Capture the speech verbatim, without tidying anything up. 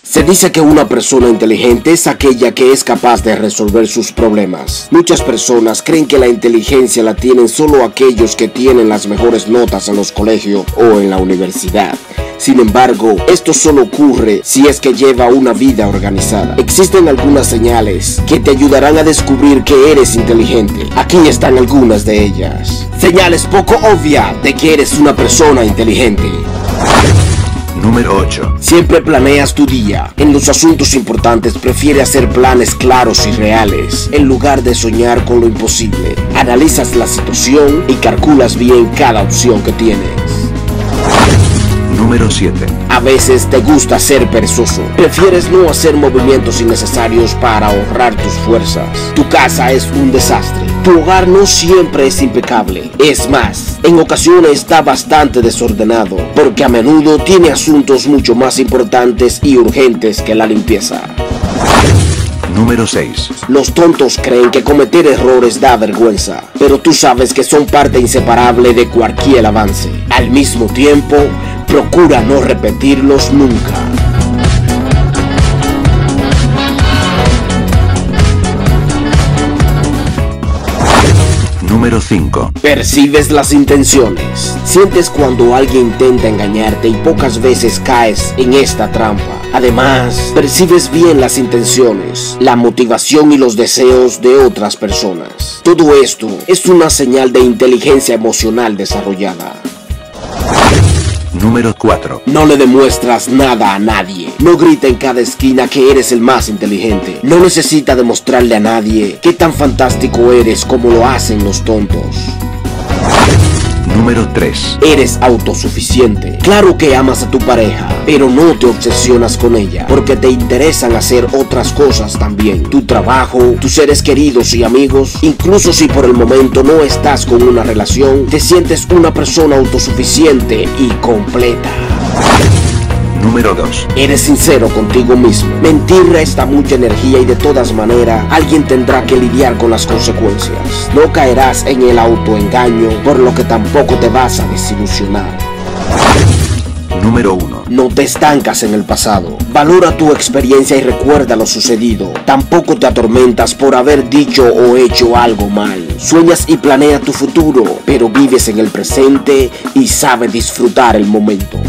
Se dice que una persona inteligente es aquella que es capaz de resolver sus problemas. Muchas personas creen que la inteligencia la tienen solo aquellos que tienen las mejores notas en los colegios o en la universidad. Sin embargo, esto solo ocurre si es que lleva una vida organizada. Existen algunas señales que te ayudarán a descubrir que eres inteligente. Aquí están algunas de ellas. Señales poco obvias de que eres una persona inteligente. Número ocho. Siempre planeas tu día. En los asuntos importantes prefiere hacer planes claros y reales, en lugar de soñar con lo imposible. Analizas la situación y calculas bien cada opción que tienes. Número siete. A veces te gusta ser perezoso. Prefieres no hacer movimientos innecesarios para ahorrar tus fuerzas. Tu casa es un desastre. Tu hogar no siempre es impecable. Es más, en ocasiones está bastante desordenado, porque a menudo tiene asuntos mucho más importantes y urgentes que la limpieza. Número seis. Los tontos creen que cometer errores da vergüenza, pero tú sabes que son parte inseparable de cualquier avance. Al mismo tiempo, procura no repetirlos nunca. Número cinco. Percibes las intenciones. Sientes cuando alguien intenta engañarte y pocas veces caes en esta trampa. Además, percibes bien las intenciones, la motivación y los deseos de otras personas. Todo esto es una señal de inteligencia emocional desarrollada. Número cuatro. No le demuestras nada a nadie. No grita en cada esquina que eres el más inteligente. No necesita demostrarle a nadie qué tan fantástico eres como lo hacen los tontos. Número tres. Eres autosuficiente. Claro que amas a tu pareja, pero no te obsesionas con ella, porque te interesan hacer otras cosas también. Tu trabajo, tus seres queridos y amigos. Incluso si por el momento no estás con una relación, te sientes una persona autosuficiente y completa. Número dos. Eres sincero contigo mismo. Mentir resta mucha energía y de todas maneras alguien tendrá que lidiar con las consecuencias. No caerás en el autoengaño, por lo que tampoco te vas a desilusionar. Número uno. No te estancas en el pasado. Valora tu experiencia y recuerda lo sucedido. Tampoco te atormentas por haber dicho o hecho algo mal. Sueñas y planea tu futuro, pero vives en el presente y sabes disfrutar el momento.